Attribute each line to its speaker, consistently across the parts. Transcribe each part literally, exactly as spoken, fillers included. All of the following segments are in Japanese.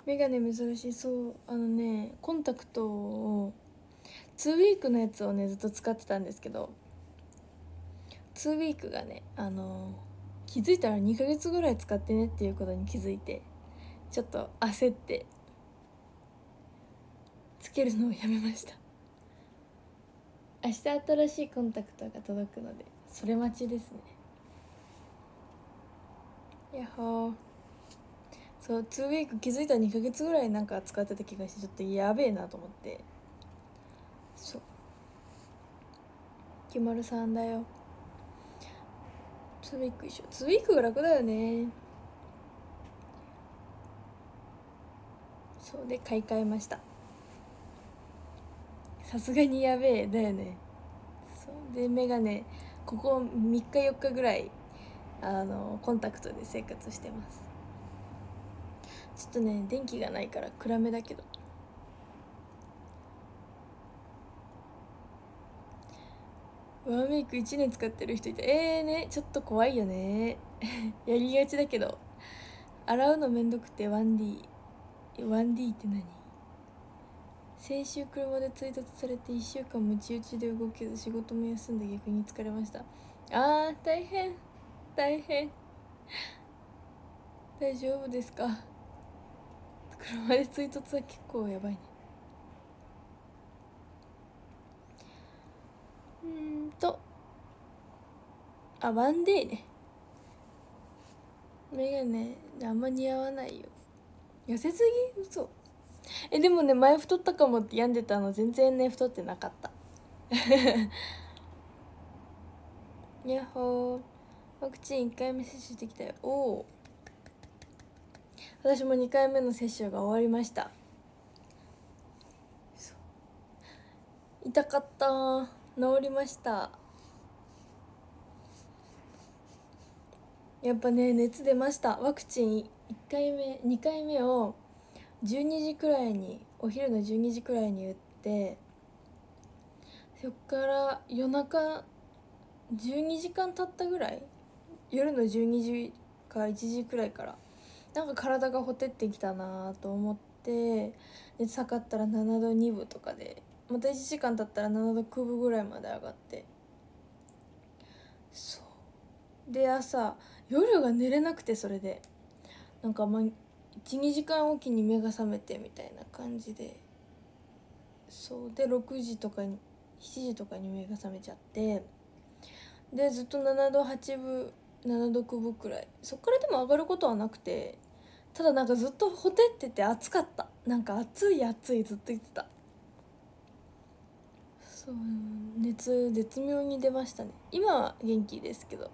Speaker 1: メガネ珍しい。そう、あのねコンタクトをツーウィークのやつをねずっと使ってたんですけど、ツーウィークがねあの気づいたらにかげつぐらい使ってねっていうことに気づいて、ちょっと焦ってつけるのをやめました。明日新しいコンタクトが届くのでそれ待ちですね。やっほー。そう、ツーウィーク気づいたらにかげつぐらいなんか使ってた気がして、ちょっとやべえなと思って。そう、きまるさんだよ。ツーウィーク一緒。ツーウィークが楽だよね。そうで買い替えました。さすがにやべえだよね。そうでメガネここみっかよっかぐらいあのコンタクトで生活してます。ちょっとね電気がないから暗めだけど。ワンメイクいちねん使ってる人いて、えーねちょっと怖いよねやりがちだけど洗うのめんどくて ワンディー ワンディー って何。先週車で追突されていっしゅうかんムチ打ちで動けず仕事も休んで逆に疲れました。あー大変大変。大丈夫ですか。車で追突は結構やばいね。うーんとあワンデーね。メガネあんま似合わないよ。痩せすぎ。嘘。えでもね前太ったかもって病んでたの全然ね太ってなかったやっほー。ワクチンいっかいめ接種してきたよ。おお、私もにかいめの接種が終わりました。痛かった。治りました。やっぱね熱出ました。ワクチンいっかいめにかいめをじゅうにじくらいにお昼のじゅうにじくらいに打って、そっから夜中じゅうにじかん経ったぐらい、夜のじゅうにじかいちじくらいからなんか体がほてってきたなと思って、熱測ったらななどにぶとかで、またいちじかん経ったらななどきゅうぶぐらいまで上がって、そうで朝夜が寝れなくて、それでなんかまあいちにじかんおきに目が覚めてみたいな感じで、そうでろくじとかにしちじとかに目が覚めちゃって、でずっとななどはちぶななどきゅうぶくらい、そっからでも上がることはなくて、ただなんかずっとほてってて暑かった。なんか暑い暑いずっと言ってた。そう、熱絶妙に出ましたね。今は元気ですけど、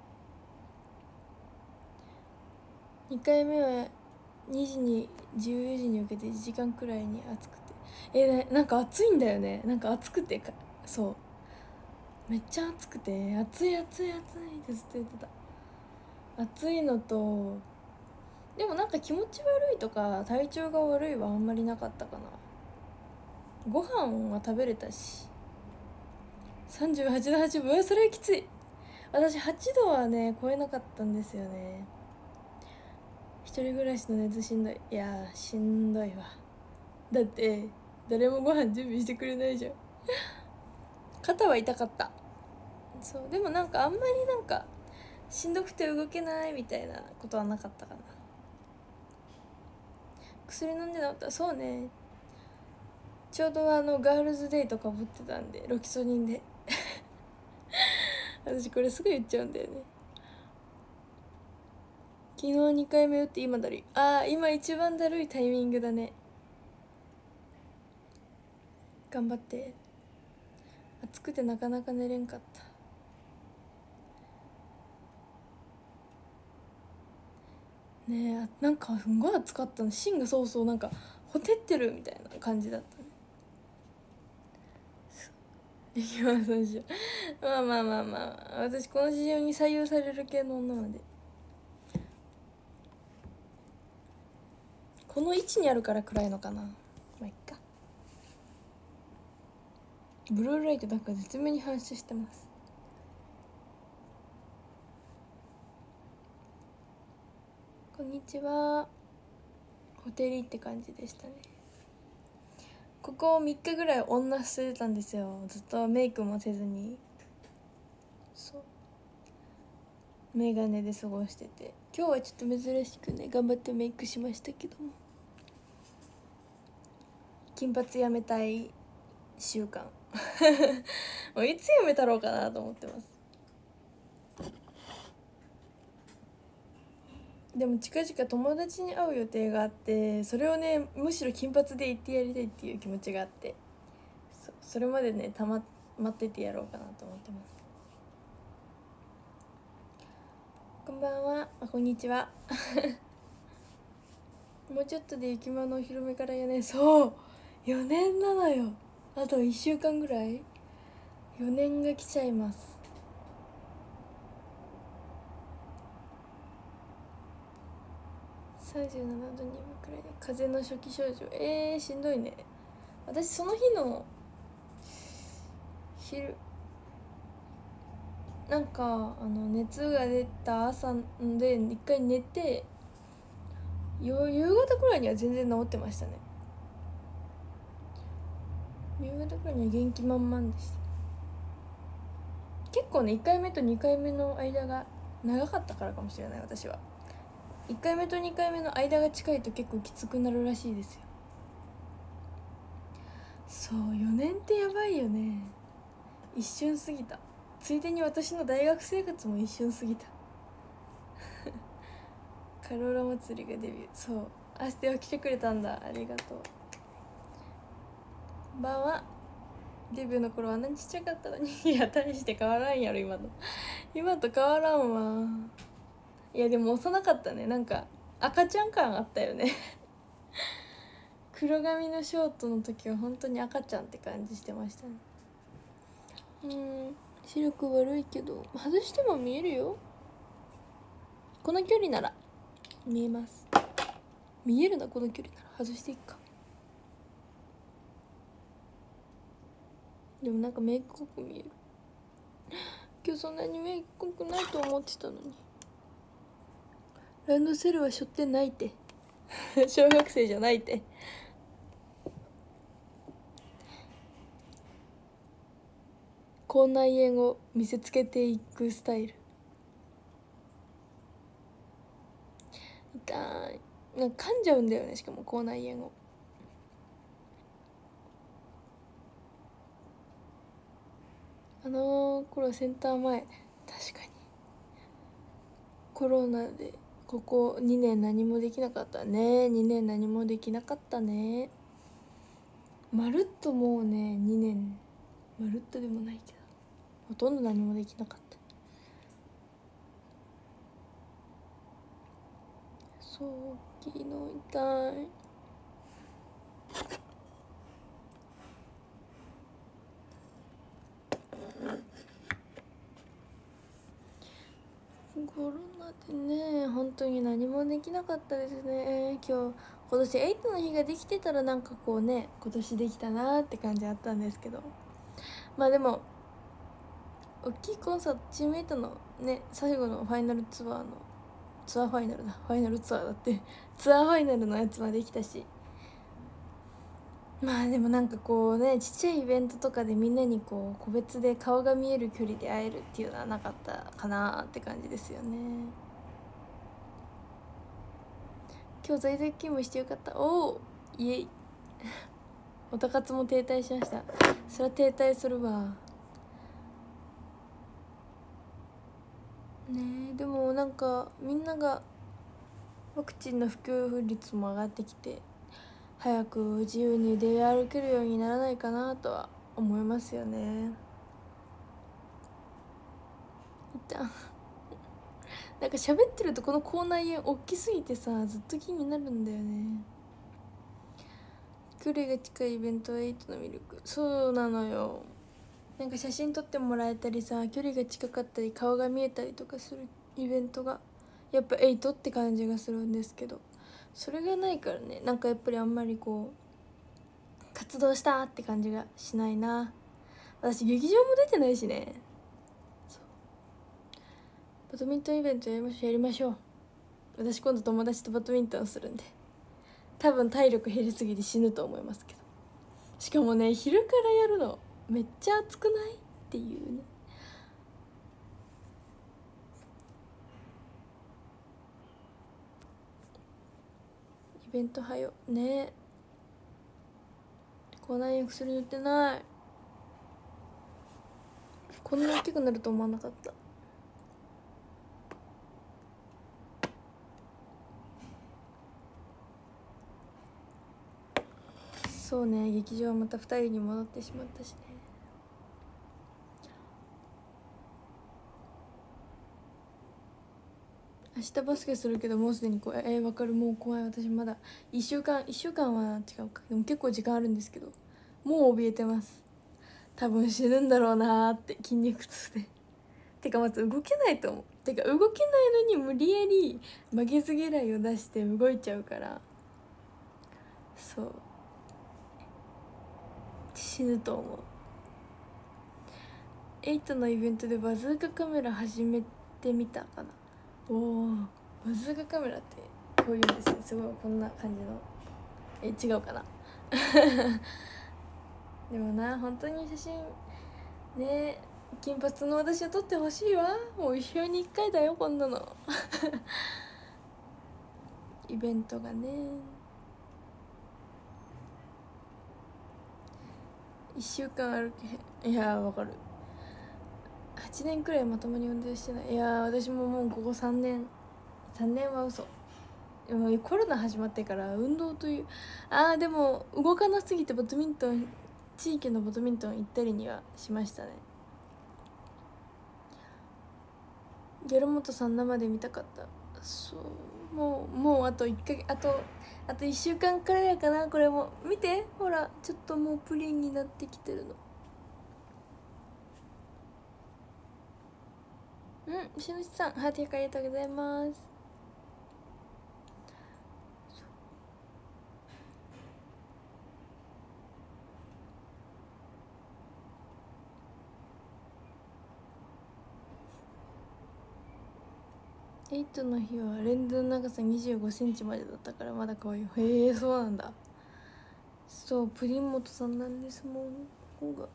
Speaker 1: にかいめはにじにじゅうよじに受けていちじかんくらいに暑くて、えー、なんか暑いんだよね。なんか暑くてか、そうめっちゃ暑くて、暑い暑い暑いってずっと言ってた。暑いのと、でもなんか気持ち悪いとか体調が悪いはあんまりなかったかな。ご飯は食べれたし。さんじゅうはちどはちぶ、うわそれはきつい。私はちどはね超えなかったんですよね。一人暮らしの熱しんどい。いやーしんどいわ。だって誰もご飯準備してくれないじゃん。肩は痛かった。そうでもなんかあんまりなんかしんどくて動けないみたいなことはなかったかな。薬飲んでなかった。そうね、ちょうどあのガールズデーとかぶってたんで、ロキソニンで私これすぐ言っちゃうんだよね。昨日にかいめ打って今だるい。あー今一番だるいタイミングだね。頑張って。暑くてなかなか寝れんかった。ねえなんかすんごい暑かったの。芯がそうそうなんかほてってるみたいな感じだったね。いきますでしょ。まあまあまあまあ、私この事情に採用される系の女なんで、この位置にあるから暗いのかな。まあいっか。ブルーライトなんか絶妙に反射してます。こんにちは。ホ照りって感じでしたね。ここみっかぐらい女してたんですよ。ずっとメイクもせずに、そうメガネで過ごしてて、今日はちょっと珍しくね頑張ってメイクしましたけども、金髪やめたい習慣もういつやめたろうかなと思ってます。でも近々友達に会う予定があって、それをねむしろ金髪で言ってやりたいっていう気持ちがあって、 そ, それまでねたま待っててやろうかなと思ってます。こんばんは、あこんにちはもうちょっとで雪間のお披露目からよねん、そうよねんなのよ。あといっしゅうかんぐらい、よねんが来ちゃいます。さんじゅうななどにぶくらいで風邪の初期症状、えー、しんどいね。私その日の昼なんかあの熱が出た朝で一回寝て、夕方くらいには全然治ってましたね。夕方くらいには元気満々でした。結構ねいっかいめとにかいめの間が長かったからかもしれない。私はいっかいめとにかいめの間が近いと結構きつくなるらしいですよ。そうよねんってやばいよね。一瞬過ぎた。ついでに私の大学生活も一瞬過ぎたカローラ祭りがデビュー、そう、アステは来てくれたんだ、ありがとう。こんばんは。デビューの頃はあんなにちっちゃかったのにいや大して変わらんやろ今と今と変わらんわ。いやでも幼かったね、なんか赤ちゃん感あったよね黒髪のショートの時は本当に赤ちゃんって感じしてましたね。うん、視力悪いけど外しても見えるよ。この距離なら見えます。見えるな、この距離なら外していくか。でもなんかメイク濃く見える今日そんなにメイク濃くないと思ってたのに。ランドセルは背負ってないって小学生じゃないって口内炎を見せつけていくスタイル。痛い。なんか噛んじゃうんだよね、しかも口内炎を。あの頃センター前、確かにコロナでここにねん何もできなかったね。にねん何もできなかったね。まるっともうねにねん、まるっとでもないけどほとんど何もできなかった。そう昨日痛い。コロナでね本当に何もできなかったですね。今日今年エイトの日ができてたらなんかこうね今年できたなって感じあったんですけど、まあでも大きいコンサート、チームエイトのね最後のファイナルツアーのツアーファイナルだファイナルツアーだってツアーファイナルのやつまで来たし、まあでもなんかこうねちっちゃいイベントとかでみんなにこう個別で顔が見える距離で会えるっていうのはなかったかなって感じですよね。今日在宅勤務してよかった。おおイエイおたかつも停滞しました。それは停滞するわね。えでもなんかみんながワクチンの普及率も上がってきて早く自由に出歩けるようにならないかなとは思いますよね。一旦なんか喋ってるとこの口内炎大きすぎてさずっと気になるんだよね。距離が近いイベントはエイトの魅力。そうなのよ。なんか写真撮ってもらえたりさ距離が近かったり顔が見えたりとかするイベントがやっぱエイトって感じがするんですけど、それがないからねなんかやっぱりあんまりこう活動したって感じがしないな。私劇場も出てないしね。バドミントンイベントやりましょうやりましょう。私今度友達とバドミントンするんで多分体力減りすぎて死ぬと思いますけど。しかもね昼からやるのめっちゃ暑くないっていうね。イベントはよね。口内炎薬塗ってない。こんな大きくなると思わなかった。そうね、劇場はまたふたりに戻ってしまったしね。明日バスケするけどもうすでに怖い。えー、分かる。もう怖い。私まだいっしゅうかんいっしゅうかんは違うか。でも結構時間あるんですけど、もう怯えてます。多分死ぬんだろうなーって、筋肉痛で。てかまず動けないと思う。てか動けないのに無理やり負けず嫌いを出して動いちゃうから、そう死ぬと思う。エイトのイベントでバズーカカメラ始めてみたかな。おお、バズーカカメラってこういうんですね。すごいこんな感じの。え違うかなでもな、本当に写真ね、金髪の私は撮ってほしいわ。もう一生に一回だよこんなのイベントがね。いっしゅうかん歩けへん。いやーわかる。はちねんくらいまともに運動してない。いやー私ももうここさんねんさんねんは嘘。でもコロナ始まってから運動という、あーでも動かなすぎてバドミントン、地域のバドミントン行ったりにはしましたね。ギャルモトさん生で見たかった。そうもうもうあといっかげつ、あとあといっしゅうかんくらいやかな。これも見てほら、ちょっともうプリンになってきてるの。うん、しのちさんハートありがとうございます。エイトの日はレンズの長さにじゅうごセンチまでだったからまだ可愛い。へえ、そうなんだ。そう、プリン元さんなんですもん、ここが。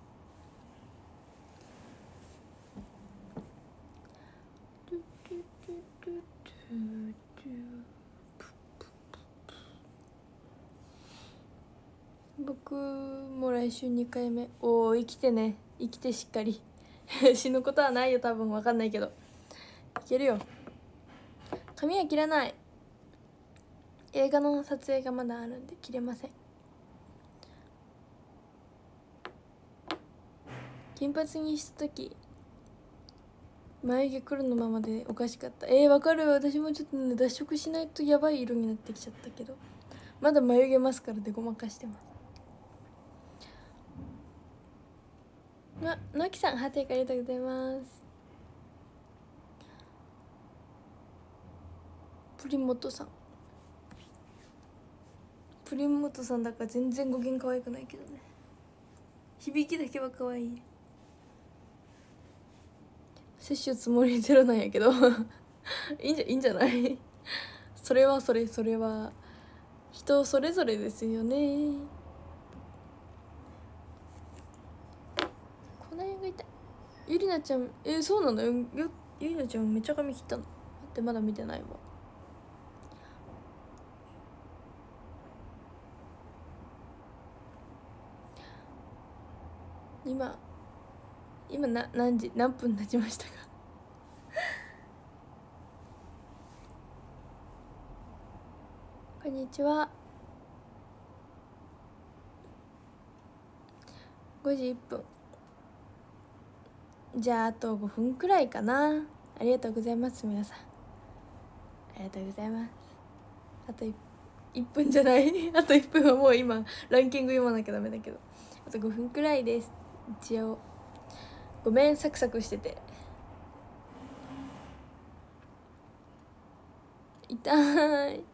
Speaker 1: 僕も来週にかいめ。おお、生きてね、生きてしっかり死ぬことはないよ多分、分かんないけどいけるよ。髪は切らない。映画の撮影がまだあるんで切れません。金髪にした時眉毛黒のままでおかしかった。えー、わかる。私もちょっとね脱色しないとやばい色になってきちゃったけど、まだ眉毛マスカラでごまかしてます。な、のきさんハートありがとうございます。プリモトさんプリモトさんだから全然語源可愛くないけどね、響きだけは可愛い。摂取つもりゼロなんやけどいいんじゃいいんじゃないそれはそれそれは人それぞれですよね。この辺が痛い。ゆりなちゃん、えー、そうなのよ。ゆりなちゃんめっちゃ髪切ったの。待って、まだ見てないわ。今今な何時何分経ちましたかこんにちは。ごじいっぷん。じゃああとごふんくらいかな。ありがとうございます皆さん、ありがとうございます。あといっぷんじゃないあといっぷんはもう今ランキング読まなきゃダメだけど、あとごふんくらいです。一応ごめん、サクサクしてて。痛い。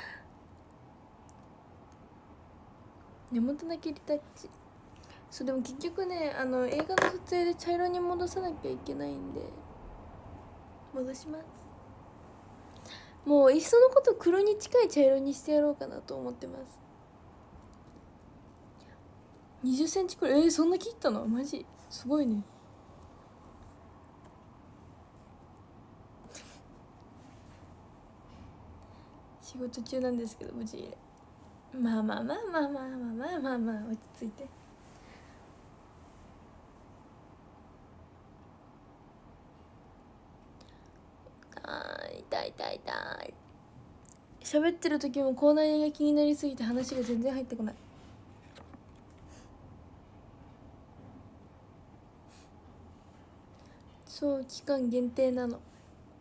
Speaker 1: 根元だけリタッチ。そうでも結局ね、あの映画の撮影で茶色に戻さなきゃいけないんで戻します。 もういっそのこと黒に近い茶色にしてやろうかなと思ってます。にじゅっセンチくらい。えー、そんな切ったの？マジすごいね。仕事中なんですけど無事。まあまあまあまあまあまあまあまあまあ落ち着いて。あー痛い痛い痛い。喋ってる時も口内炎が気になりすぎて話が全然入ってこない。そう期間限定なの。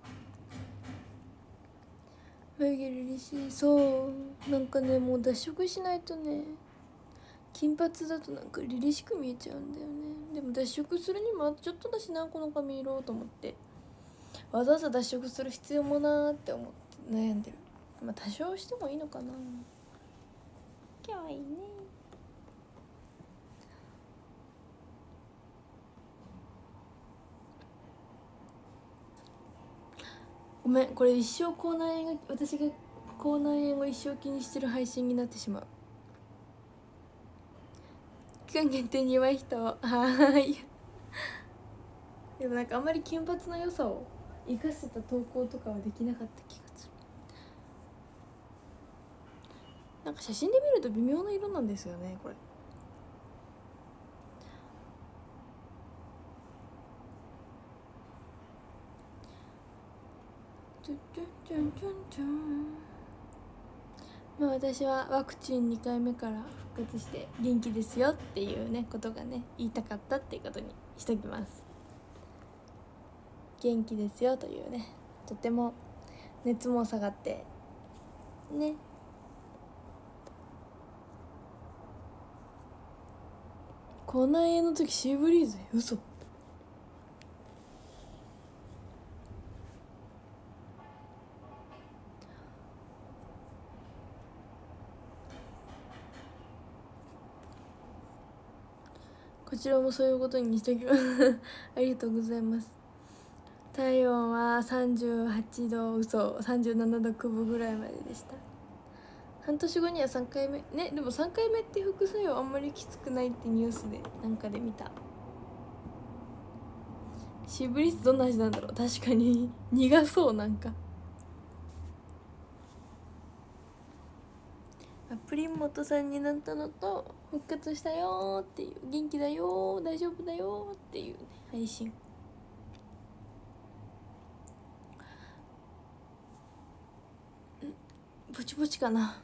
Speaker 1: 眉毛凛々しい。そうなんかねもう脱色しないとね、金髪だとなんか凛々しく見えちゃうんだよね。でも脱色するにもあとちょっとだしなこの髪色と思って、わざわざ脱色する必要もなーって思って悩んでる。まあ多少してもいいのかな。かわいいね。ごめんこれ一生口内炎が私が口内炎を一生気にしてる配信になってしまう。期間限定に弱い人はーい。でもなんかあんまり金髪の良さを生かせた投稿とかはできなかった気がする。なんか写真で見ると微妙な色なんですよねこれ。まあ私はワクチンにかいめから復活して元気ですよっていうねことがね言いたかったっていうことにしときます。元気ですよというね、とても熱も下がってね。口内炎の時シーブリーズ嘘。こちらもそういうことにしておきますありがとうございます。体温はさんじゅうはちど、嘘さんじゅうななどくぶぐらいまででした。半年後にはさんかいめね。でもさんかいめって副作用あんまりきつくないってニュースでなんかで見た。シーブリーズどんな味なんだろう。確かに苦そう。なんかプリン元さんになったのと復活したよっていう、元気だよ大丈夫だよっていうね配信。ぼちぼちかな。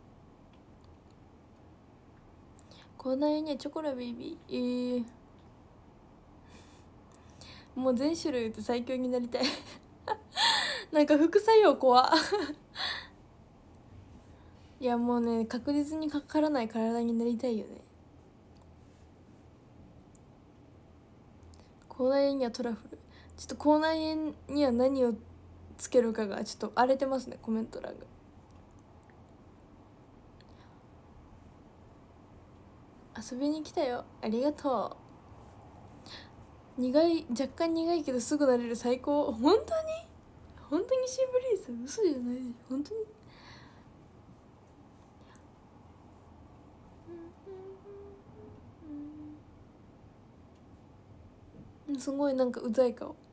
Speaker 1: 口内炎にはチョコラベイビー。えー、もう全種類打って最強になりたいなんか副作用怖いやもうね確実にかからない体になりたいよね。口内炎にはトラフル。ちょっと口内炎には何をつけるかがちょっと荒れてますねコメント欄が。遊びに来たよありがとう。苦い若干苦いけどすぐ慣れる最高。本当に本当にシーブリーズ嘘じゃない本当に。すごいなんかうざい顔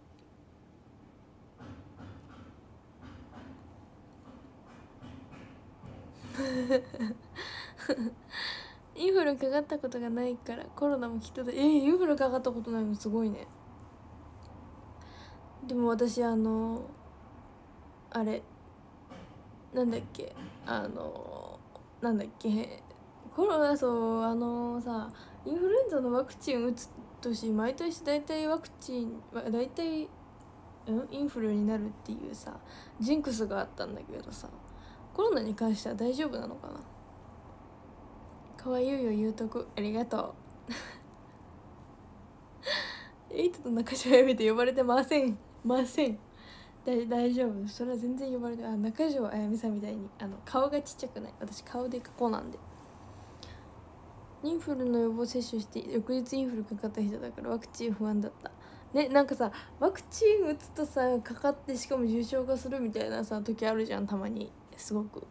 Speaker 1: インフルかかったことがないからコロナもきっとだ。えー、インフルかかったことないのすごいね。でも私あのあれなんだっけあのなんだっけコロナ、そうあのさインフルエンザのワクチン打つ年毎年大体ワクチン大体うんインフルになるっていうさジンクスがあったんだけどさ、コロナに関しては大丈夫なのかな。かわいいよ言うとくありがとうエイトと中条やめて呼ばれてませんません大大丈夫それは全然呼ばれて。あ中条あやみさんみたいにあの顔がちっちゃくない。私顔でかこなんで。インフルの予防接種して翌日インフルかかった人だからワクチン不安だった。 ね、なんかさワクチン打つとさかかってしかも重症化するみたいなさ時あるじゃん、たまに。すごく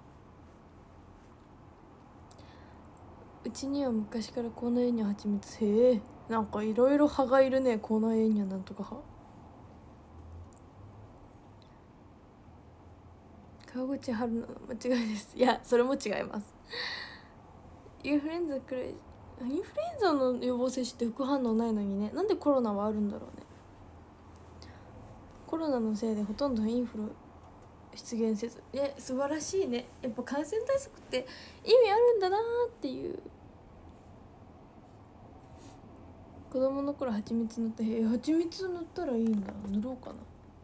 Speaker 1: うちには昔から口内炎にはちみつ。へえ、なんかいろいろ歯がいるね。口内炎にはなんとか歯。川口春奈の間違いです。いやそれも違います。インフルエンザくらい。インフルエンザの予防接種って副反応ないのにね、なんでコロナはあるんだろうね。コロナのせいでほとんどインフル出現せず。え素晴らしいね。やっぱ感染対策って意味あるんだなっていう。子供の頃蜂蜜塗った。へえ、蜂蜜塗ったらいいんだ。塗ろうかな。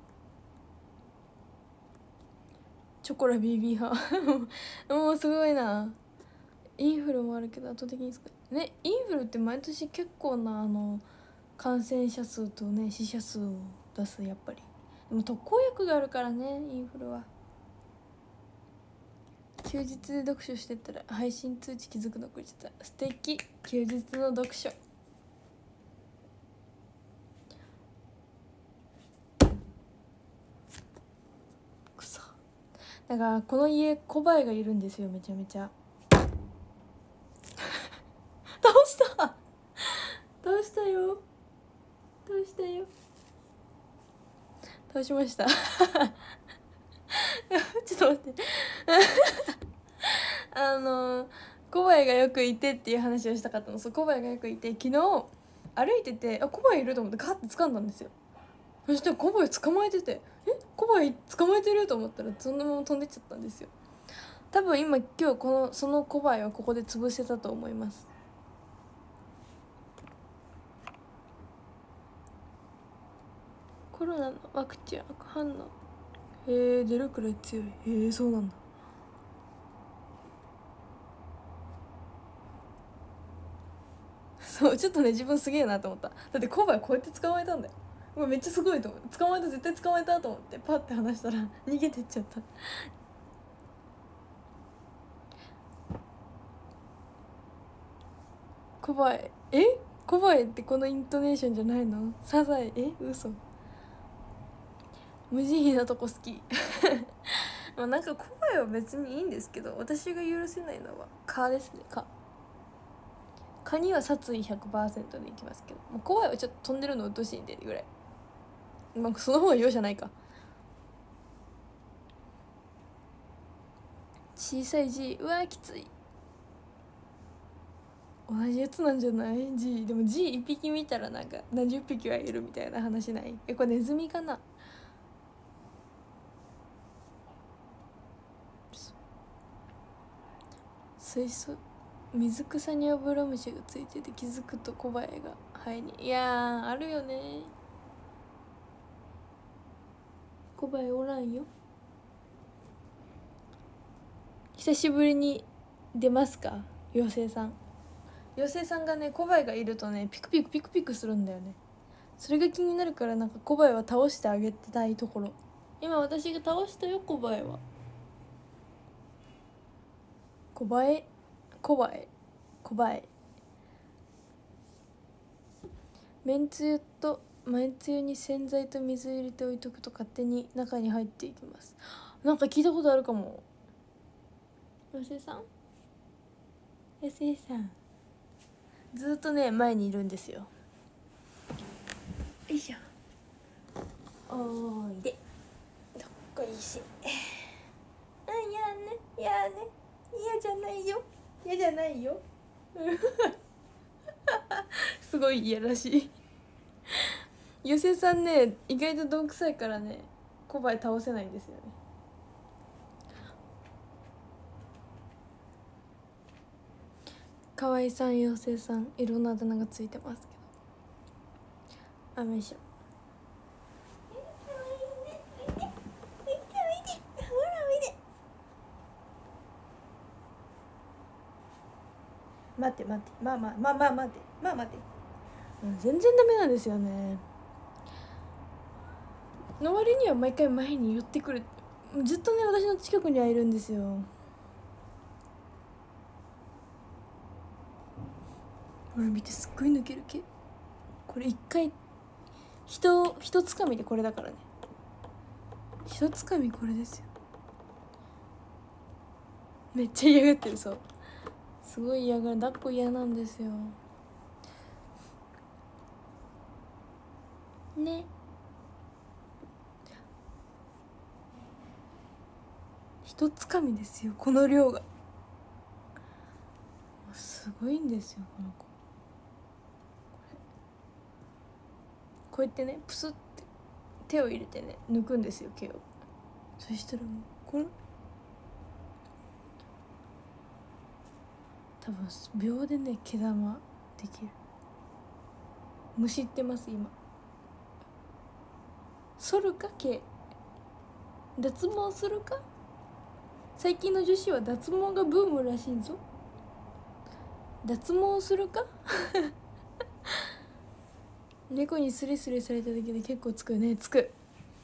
Speaker 1: チョコラ ビービー 派もうすごいな。インフルもあるけど圧倒的に少ないね。インフルって毎年結構なあの感染者数とね死者数を出す。やっぱりでも特効薬があるからね、インフルは。休日で読書してたら配信通知気づくのこれちゃった。素敵。休日の読書。くそ。だからこの家コバエがいるんですよ、めちゃめちゃ倒した倒したよ倒したよ倒しましたちょっと待ってあのコバエがよくいてっていう話をしたかったの。そう、コバエがよくいて、昨日歩いててあコバエいると思ってガッて掴んだんですよ。そしてコバエ捕まえてて、えコバエ捕まえてると思ったらそのまま飛んでっちゃったんですよ。多分今今日このそのコバエはここで潰せたと思います。コロナのワクチン副反応へえ出るくらい強い。へえそうなんだ。そうちょっとね自分すげえなと思った。だってコバエこうやって捕まえたんだよ。うわめっちゃすごいと思って、捕まえた絶対捕まえたと思ってパッて離したら逃げてっちゃった。コバエえコバエってこのイントネーションじゃないの？サザエえ嘘。無慈悲なとこ好きまあなんかコバエは別にいいんですけど、私が許せないのは蚊ですね。蚊蚊には殺意 ひゃくパーセント でいきますけど、もうコバエはちょっと飛んでるのうっとしいんでぐらい。まあその方が容赦ないか。小さい G うわきつい。同じやつなんじゃない G。 でも G 一匹見たらなんか何十匹はいるみたいな話ない？えこれネズミかな。水素水草にアブラムシがついてて気づくとコバエが肺に。いやーあるよね。コバエおらんよ。久しぶりに出ますか妖精さん。妖精さんがねコバエがいるとねピクピクピクピクするんだよね。それが気になるから、なんかコバエは倒してあげたいところ。今私が倒したよコバエは。コバエコバエコバエ。めんつゆとめんつゆに洗剤と水入れて置いとくと勝手に中に入っていきます。なんか聞いたことあるかも。妖精さん妖精さんずっとね前にいるんですよ。よいしょ。おーいでどっこいし。あやねやね嫌じゃないよ嫌じゃないよすごい嫌らしい妖精さんね意外とどんくさいからねコバエ倒せないんですよね。河合さん妖精さんいろんなあだ名がついてますけど、あめしょ待って待ってまあまあまあまあ待ってまあ待って、うん、全然ダメなんですよね。の割には毎回前に寄ってくる。ずっとね私の近くにはいるんですよ。ほら見てすっごい抜ける毛。これ一回ひとひとつかみでこれだからね。ひとつかみこれですよ。めっちゃ嫌がってる。そうすごい嫌がる。抱っこ嫌なんですよね。ひとつかみですよこの量が。すごいんですよこの子。こうやってねプスって手を入れてね抜くんですよ毛を。そしたらもうこれ多分秒でね毛玉できる。むしってます今。剃るか毛脱毛するか。最近の女子は脱毛がブームらしいぞ。脱毛するか猫にスレスレされただけで結構つくね。つく。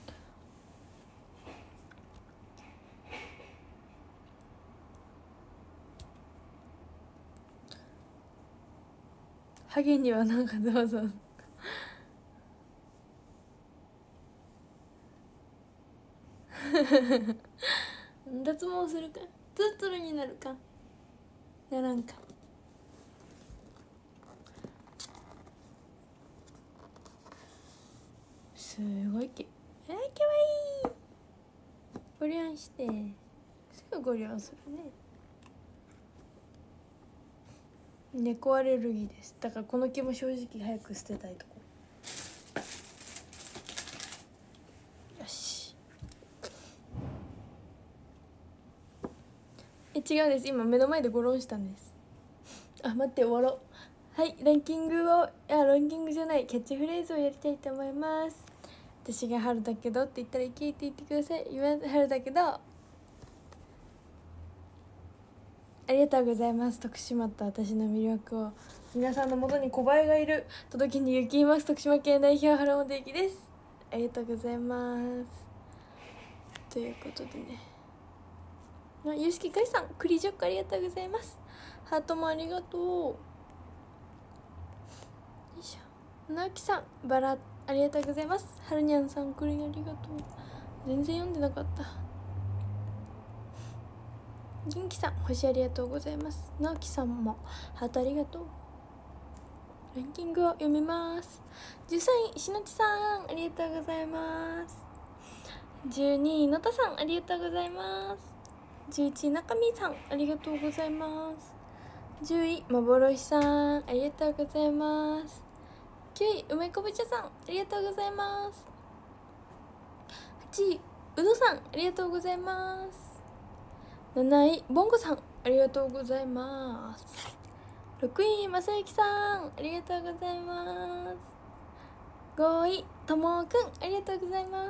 Speaker 1: ハゲにはなんかそうそう脱毛するかツルツルになるかやらんか。すごいけあーかわいい。ゴリャンしてすぐゴリャンするね。猫アレルギーです。だからこの毛も正直早く捨てたいとこ。よし。え違うです。今目の前でゴロンしたんです。あ待って終わろう。はい、ランキングをあランキングじゃないキャッチフレーズをやりたいと思います。私が春だけどって言ったらいけって言ってください。今春だけどありがとうございます。徳島と私の魅力を皆さんのもとに小林がいる届けに行きます。徳島県代表原本ゆきです。ありがとうございます。ということでねあゆうすけかいさんクリジョックありがとうございます。ハートもありがとう。よいしょ。なおきさんバラありがとうございます。はるにゃんさんクリありがとう。全然読んでなかった。元気さん星ありがとうございます。なおきさんもハートありがとう。ランキングを読みます。じゅうさんいしのちさんありがとうございます。じゅうにいのたさんありがとうございます。じゅういちいなかみさんありがとうございます。じゅういまぼろしさんありがとうございます。きゅうい梅こぶ茶さんありがとうございます。はちいうどさんありがとうございます。なないぼんごさんありがとうございます。ろくいまさゆきさんありがとうございます。ごいともくんありがとうございます。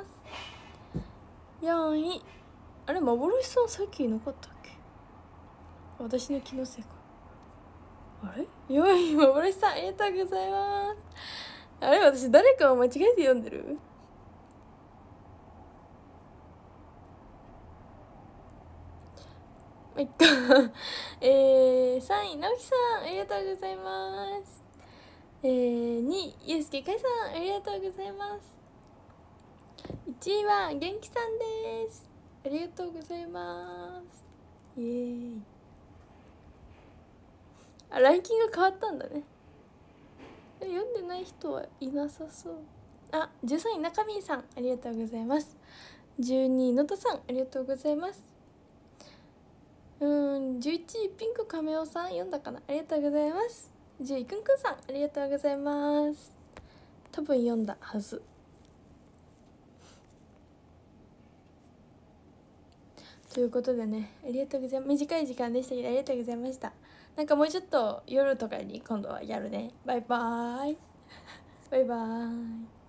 Speaker 1: よんいあれ幻さんさっきいなかったっけ。私の気のせいか。あれよんい幻さんありがとうございます。あれ私誰かを間違えて読んでる。まあ、いっかえー、さんい直樹さんありがとうございます。えー、にいゆうすけかいさんありがとうございます。いちいは元気さんです。ありがとうございます。イエーイ。あランキング変わったんだね。読んでない人はいなさそう。あじゅうさんい中身さんありがとうございます。じゅうにいのとさんありがとうございます。うんじゅういちいピンクカメオさん読んだかな。ありがとうございます。じゅういくんくんさんありがとうございます。多分読んだはず。ということでねありがとうございます。短い時間でしたけどありがとうございました。なんかもうちょっと夜とかに今度はやるね。バイバーイバイバーイ。